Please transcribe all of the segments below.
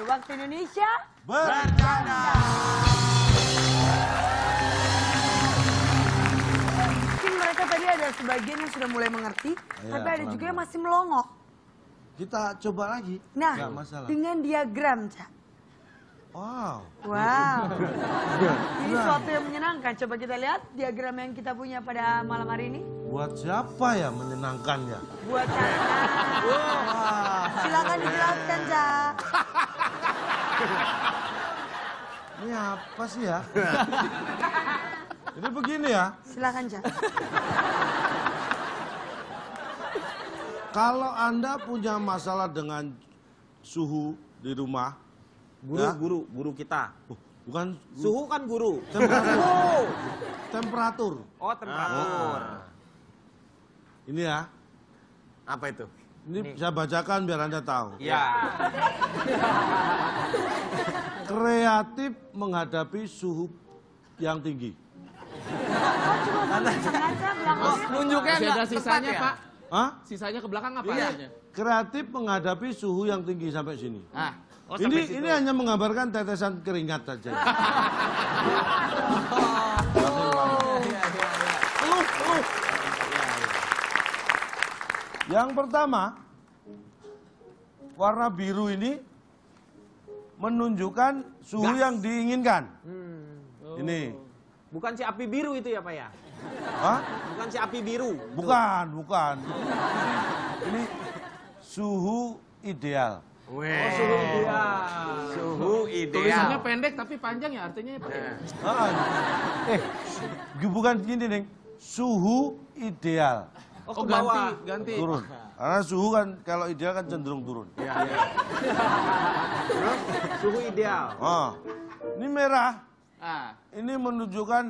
Waktu Indonesia Bercanda. Mungkin mereka tadi ada sebagian yang sudah mulai mengerti, tapi ada juga yang masih melongo. Kita coba lagi. Nah, nggak masalah. dengan diagram, Cak. Wow. Ini suatu yang menyenangkan. Coba kita lihat diagram yang kita punya pada malam hari ini. Buat siapa ya menyenangkannya? Buat Cak. Silakan dijelaskan, Cak. Ini apa sih ya? Ini begini ya. Silakan, Cak. Kalau Anda punya masalah dengan suhu di rumah, Guru kita. bukan Suhu kan guru. temperatur. Temperatur. Oh, temperatur. Ini ya. Apa itu? Ini saya bacakan biar Anda tahu. Ya. Kreatif menghadapi suhu yang tinggi. Nunjuknya masih ada sisanya, ya? Pak. Hah? Sisanya ke belakang apa Iya. adanya? Kreatif menghadapi suhu yang tinggi sampai sini. Ah, Oh, sampai situ. Ini hanya menggambarkan tetesan keringat saja. Yang pertama, warna biru ini menunjukkan suhu Gas. yang diinginkan. Ini. Bukan si api biru itu ya, Pak ya? Hah? Bukan si api biru. Bukan, bukan. Ini suhu ideal. Oh, suhu ideal. Suhu tulisannya ideal. pendek tapi panjang ya artinya ya, Pak. Ah, bukan gini, Neng. Suhu ideal. Oh, Oh, ke bawah. ganti. Turun. Karena suhu kan kalau ideal kan cenderung turun. Terus suhu ideal. Ah, ini merah. Ah, Ini menunjukkan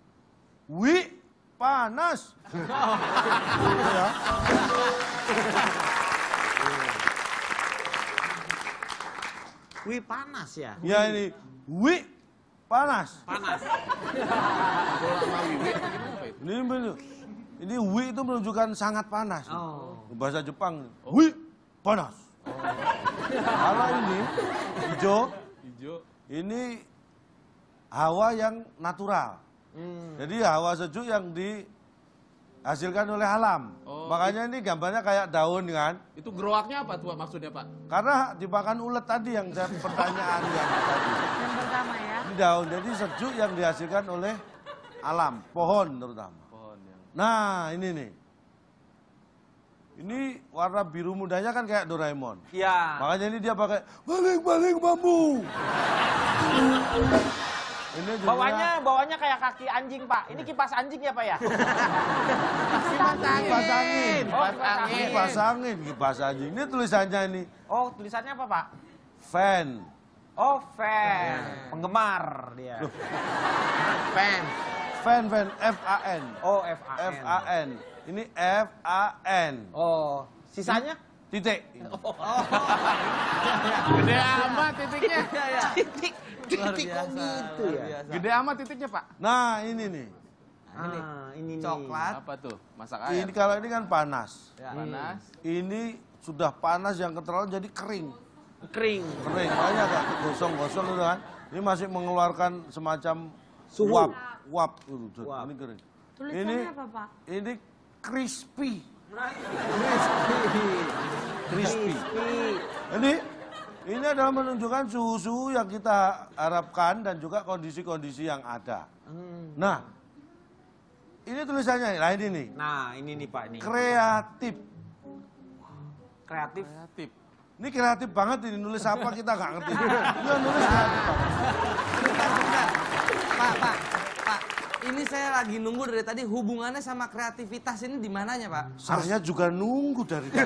panas. Ya. Wih, panas ya? Ya ini panas. Panas. bola sama wiwi atau gimana Pak itu? Ini itu menunjukkan sangat panas. Oh. Bahasa Jepang. Panas. Kalau ini hijau, Hijau. ini hawa yang natural. Jadi hawa sejuk yang dihasilkan oleh alam. Oh, Makanya ini gambarnya kayak daun kan. Itu geroaknya apa tuh maksudnya, Pak? Karena dimakan ulet tadi yang saya pertanyaan yang tadi. Yang pertama ya. Ini daun, jadi sejuk yang dihasilkan oleh alam, pohon terutama. Pohon yang. Nah, ini nih. Ini warna biru mudanya kan kayak Doraemon. Iya. Makanya ini dia pakai baling-baling bambu. Ini jadinya Bawahnya kayak kaki anjing, Pak. Ini kipas anjing ya, Pak ya? kipas angin. Oh, kipas angin. Kipas angin, kipas anjing. Ini tulisannya ini Oh, tulisannya apa, Pak? fan. Oh, fan. Penggemar dia. Fan. Fan, F-A-N. Oh, F-A-N. F-A-N. Ini F-A-N. Oh, sisanya? Titik. Gede amat titiknya. Titik. Titik kok gitu ya? Gede amat titiknya, Pak. Nah, ini nih. Ini Coklat. Apa tuh? Masak air. Ini kalau ini kan panas. Panas. Ini sudah panas yang keterlaluan jadi kering. kering. Kering, makanya agak gosong-gosong itu kan. Ini masih mengeluarkan semacam Suhu. uap gitu. Uap. Ini kering. Tulisannya apa, Pak? Ini crispy. Crispy. Ini adalah menunjukkan suhu-suhu yang kita harapkan dan juga kondisi-kondisi yang ada. Nah, ini tulisannya, nah ini nih. Nah, ini nih Pak, ini. Kreatif. Kreatif. Kreatif. Ini kreatif banget ini, nulis apa kita nggak ngerti. Iya, nulis kreatif banget. Bentar. Pak. Ini saya lagi nunggu dari tadi hubungannya sama kreativitas ini di mananya, Pak? Saya juga nunggu dari tadi.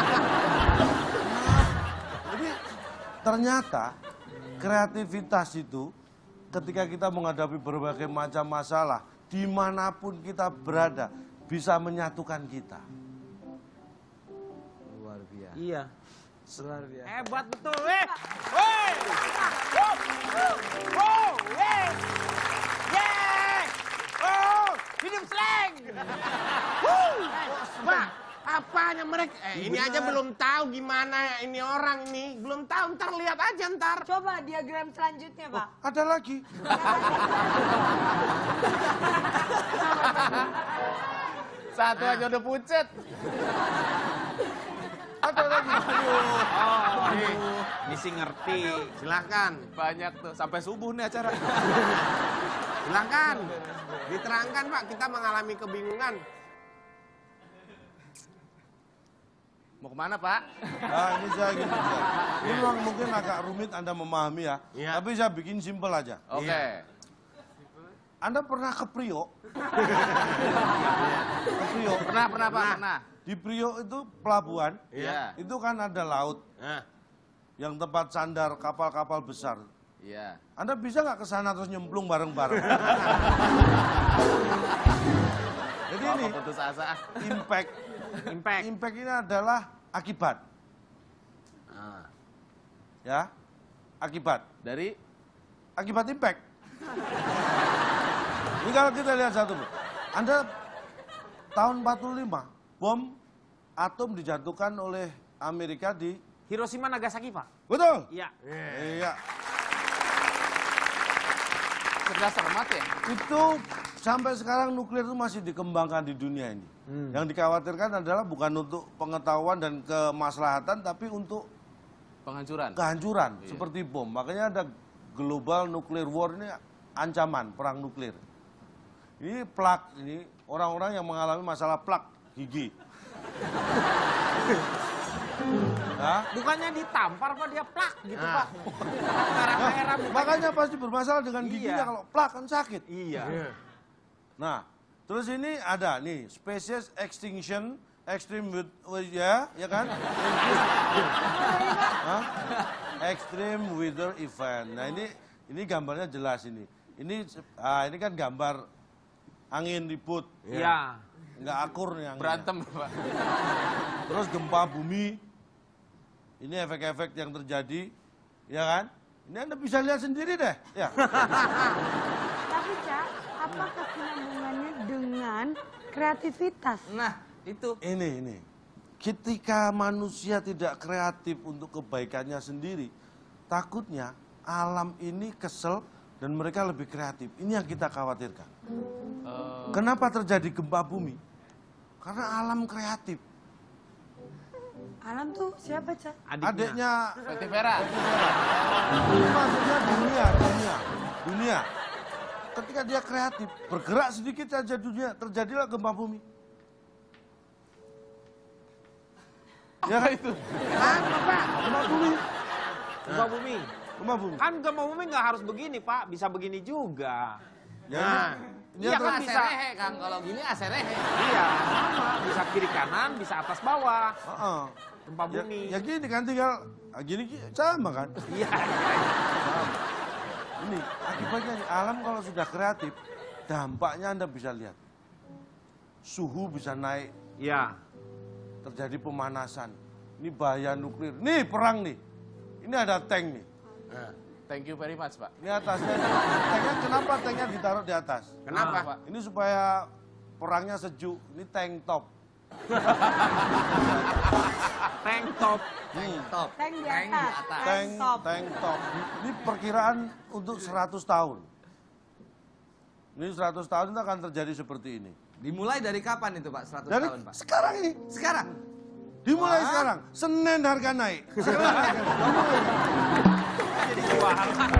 Jadi ternyata kreativitas itu ketika kita menghadapi berbagai macam masalah, dimanapun kita berada, bisa menyatukan kita. Luar biasa. Iya. Luar biasa. Hebat betul, weh. Woi. Wow, weh. Yeay. Oh, hidup slang. Pak, Apanya mereka? Ini aja belum tahu gimana ini orang ini. Belum tahu, ntar lihat aja ntar. Coba diagram selanjutnya, Pak. Ada lagi. Satu aja udah pucet. Ada lagi. Nih, Ini sih ngerti. silakan. Banyak tuh, sampai subuh nih acara. Silakan. Diterangkan Pak, kita mengalami kebingungan. Mau kemana Pak? Nah, ini saya gini. Ini memang mungkin agak rumit Anda memahami ya. Iya. Tapi saya bikin simpel aja. Oke. Iya. Anda pernah ke Priok? Ke Priok. Pernah, Pak, pernah. Di Priok itu pelabuhan. Iya. Itu kan ada laut Nah, yang tempat sandar kapal-kapal besar. Iya. Anda bisa nggak ke sana terus nyemplung bareng-bareng? Jadi ini Apa putus asa? impact. Impact. Impact ini adalah akibat. Ah. Ya, akibat. Dari Akibat impact. Ini kalau kita lihat satu, Bu. Anda tahun 45, bom atom dijatuhkan oleh Amerika di... Hiroshima Nagasaki, Pak. Betul? Iya. Iya. Cerdas cermat ya? Itu sampai sekarang nuklir itu masih dikembangkan di dunia ini. Yang dikhawatirkan adalah bukan untuk pengetahuan dan kemaslahatan, tapi untuk Penghancuran. kehancuran seperti bom. Makanya ada global nuclear war, ini ancaman perang nuklir. Ini plak, ini orang-orang yang mengalami masalah plak gigi. Nah, Bukannya ditampar Pak, dia plak gitu Nah. Pak. Merah-merah mukanya. makanya pasti bermasalah dengan giginya Iya. kalau plak kan sakit. Iya. Nah, terus ini ada nih species extinction extreme ya kan? Hah? Extreme weather event. Nah, ini gambarnya jelas ini. Ini kan gambar angin ribut. Iya. Nggak akur nih anginnya. Berantem Pak. Terus gempa bumi. Ini efek-efek yang terjadi, ya kan? Ini Anda bisa lihat sendiri deh, ya. Tapi, Cak, apa kesinambungannya dengan kreativitas? Nah, itu. Ini. Ketika manusia tidak kreatif untuk kebaikannya sendiri, takutnya alam ini kesel dan mereka lebih kreatif. Ini yang kita khawatirkan. Kenapa terjadi gempa bumi? Karena alam kreatif. Alam tuh siapa, Cak? Adiknya Peti Vera. ini maksudnya dunia. Ketika dia kreatif, bergerak sedikit saja dunia, terjadilah gempa bumi. Ya kan? Itu. apa Pak? Gempa bumi. Gempa bumi. Gempa bumi. Kan gempa bumi nggak harus begini Pak, bisa begini juga. Ya, ini Iya terus- kan bisa. Aserehe, Kang. Kalau gini aserehe. Iya, sama. Bisa kiri kanan, bisa atas bawah. Heeh. Gempa bumi. Ya gini kan tinggal gini sama kan. Iya. Sama. Ini akibatnya nih, alam kalau sudah kreatif, dampaknya Anda bisa lihat. Suhu bisa naik, Iya. terjadi pemanasan. Ini bahaya nuklir. Nih perang nih. Ini ada tank nih. Thank you very much Pak. Ini atasnya. Tanknya kenapa tanknya ditaruh di atas? Kenapa? Ini supaya perangnya sejuk. Ini tank top. Tank top. Top. Tank di atas. Tank top. tank top. Ini perkiraan untuk 100 tahun. Ini 100 tahun itu akan terjadi seperti ini. Dimulai dari kapan itu, Pak? 100 Dari tahun, Pak? sekarang ini. Sekarang? Dimulai sekarang. Senin harga naik. Sekarang harga naik. Dimulai. Jadi jual.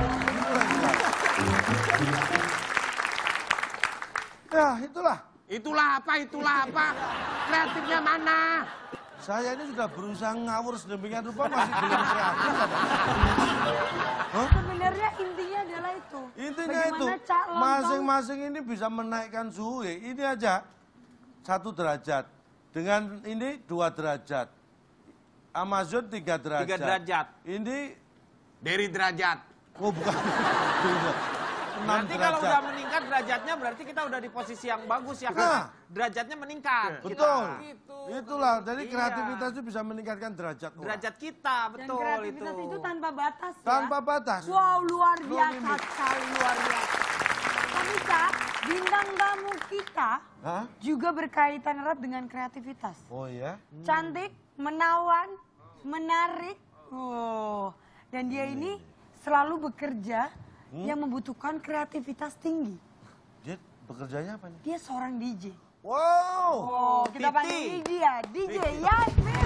Ya itulah. Itulah apa? Kreatifnya mana? Saya ini sudah berusaha ngawur sedemikian rupa masih belum kreatif. Hah? Sebenarnya intinya adalah itu. Intinya itu, Bagaimana Cak Lontong masing-masing ini bisa menaikkan suhu. Ini aja 1 derajat. Dengan ini 2 derajat. Amazon 3 derajat. 3 derajat. Ini, Dari derajat. oh bukan. 6 Berarti kalau derajat. udah meningkat derajatnya berarti kita udah di posisi yang bagus ya kan? Nah. Derajatnya meningkat. Betul. Kita. Gitu. Itulah, jadi Iya. kreativitas itu bisa meningkatkan derajat orang. Derajat kita, dan betul kreativitas itu tanpa batas ya. Tanpa batas. Wow, luar No biasa limit. sekali, luar biasa. Tapi Cak, bintang tamu kita Hah? juga berkaitan erat dengan kreativitas. Oh ya? Cantik, menawan, menarik. Oh, dan dia ini selalu bekerja yang membutuhkan kreativitas tinggi. Dia bekerjanya apa nih? Dia seorang DJ. Wow! Oh, kita panggil dia, DJ Yasmin.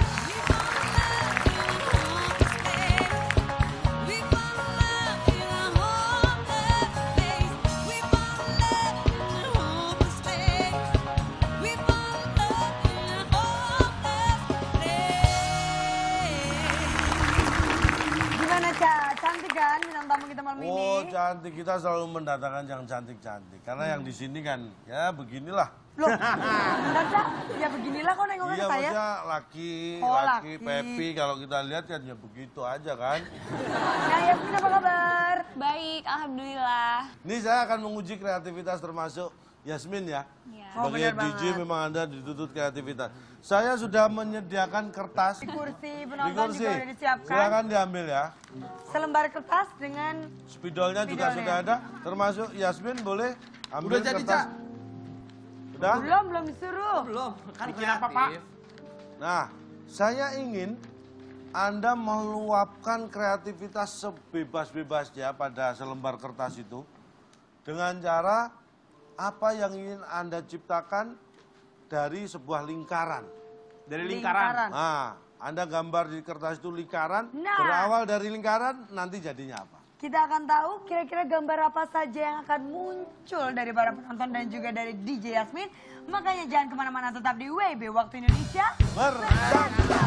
Gimana, Ca? Cantik kan bintang tamu kita malam ini? Oh cantik, kita selalu mendatangkan yang cantik-cantik. Karena yang di sini kan, ya beginilah. Loh, bentar, Ca. Ya beginilah kok nengoknya Iya ke saya. maksudnya laki, Oh, laki, laki. Pepi. Kalau kita lihat kan ya begitu aja kan. Nah, Yasmin apa kabar? Baik, alhamdulillah. Ini saya akan menguji kreativitas termasuk Yasmin ya. Iya. Oh, Sebagai benar DJ banget. memang Anda dituntut kreativitas. Saya sudah menyediakan kertas Di kursi di penonton kursi. juga sudah disiapkan. Silakan diambil ya. Selembar kertas dengan Spidolnya juga Spidolnya. sudah ada. Termasuk Yasmin boleh ambil Udah jadi, kertas. Cak? Udah? belum disuruh. Belum, kan Bikin apa, Pak? kreatif. Nah, saya ingin Anda meluapkan kreativitas sebebas-bebasnya pada selembar kertas itu dengan cara apa yang ingin Anda ciptakan dari sebuah lingkaran. Dari lingkaran. Nah, Anda gambar di kertas itu lingkaran, Nah. berawal dari lingkaran, nanti jadinya apa? Kita akan tahu kira-kira gambar apa saja yang akan muncul dari para penonton dan juga dari DJ Yasmin. Makanya jangan kemana-mana, tetap di WB Waktu Indonesia. Merdeka!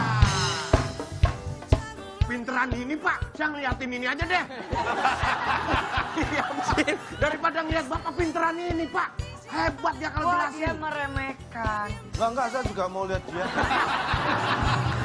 Pinteran ini Pak, saya ngeliatin ini aja deh. Iya, daripada ngeliat Bapak pinteran ini Pak. Hebat ya kalau Wah, dia jelasin. meremehkan. Enggak, saya juga mau lihat dia.